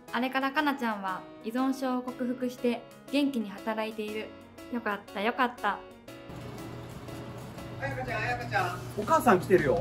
あれからかなちゃんは依存症を克服して元気に働いている。よかったよかった。 あやかちゃん、あやかちゃん、お母さん来てるよ。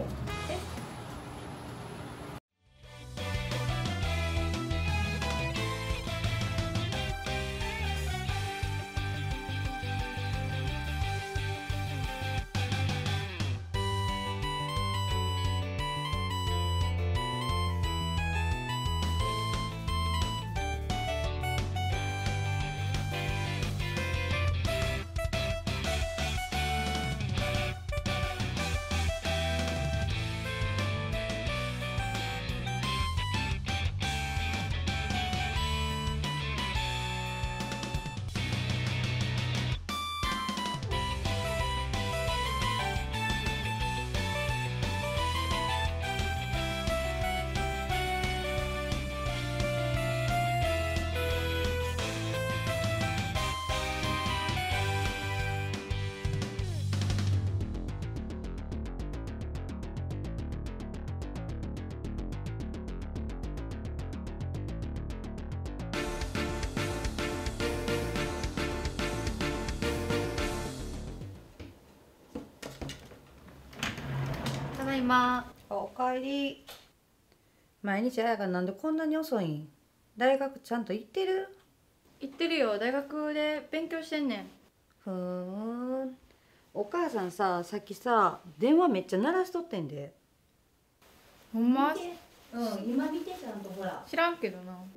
ただいま。 おかえり。毎日あやがなんでこんなに遅いん？大学ちゃんと行ってる？ 行ってるよ。大学で勉強してんねん。 ふーん。お母さんさ、さっきさ電話めっちゃ鳴らしとってんで。 ほんま？ 今見てちゃんとほら。 知らんけどな。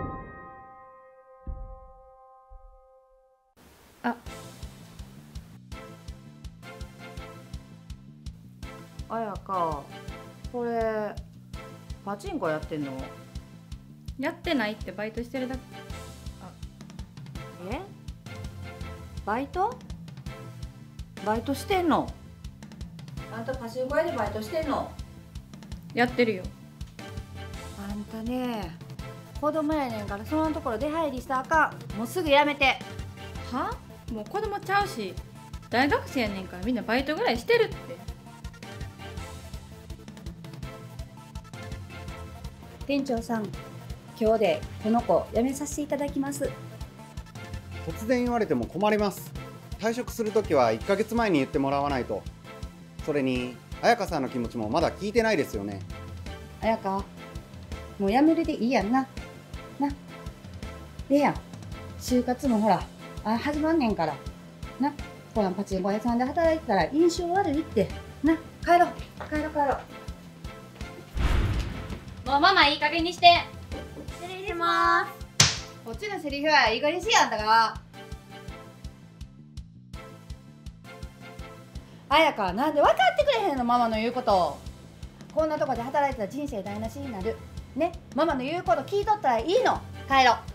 あ、 あやか、これパチンコやってんの？ やってないってバイトしてるだけ。 え？バイト？バイトしてんの？あんたパチンコ屋でバイトしてんの？ やってるよ。 あんたね、子供やねんからそのところ出入りしたらあかん。もうすぐやめて。 は？もう子供ちゃうし、大学生やねんからみんなバイトぐらいしてるって。 店長さん、今日でこの子辞めさせていただきます。 突然言われても困ります。退職するときは1ヶ月前に言ってもらわないと。それに彩香さんの気持ちもまだ聞いてないですよね。 あやか、もう辞めるでいいやんな。な。でやん、就活もほら、始まんねんから。な、このパチンコ屋さんで働いてたら印象悪いって。な、帰ろう、帰ろう、帰ろう。 もうママいい加減にして。 失礼します。こっちのセリフはいい加減にしやんだから。あやか、なんで分かってくれへんの、ママの言うこと。こんなとこで働いてたら人生台無しになる。ね、ママの言うこと聞いとったらいいの。帰ろう。